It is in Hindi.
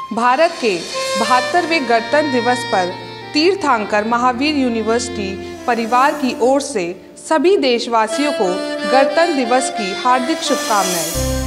भारत के 72वें गणतंत्र दिवस पर तीर्थंकर महावीर यूनिवर्सिटी परिवार की ओर से सभी देशवासियों को गणतंत्र दिवस की हार्दिक शुभकामनाएं।